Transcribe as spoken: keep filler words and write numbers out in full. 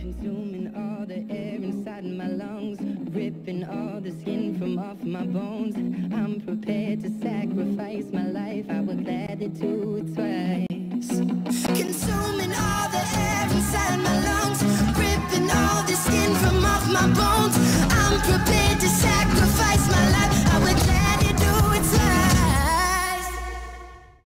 consuming all the air inside my lungs, ripping all the skin from off my bones. I'm prepared to sacrifice my life, I would gladly do it twice. Consuming all the air inside my lungs, ripping all the skin from off my bones.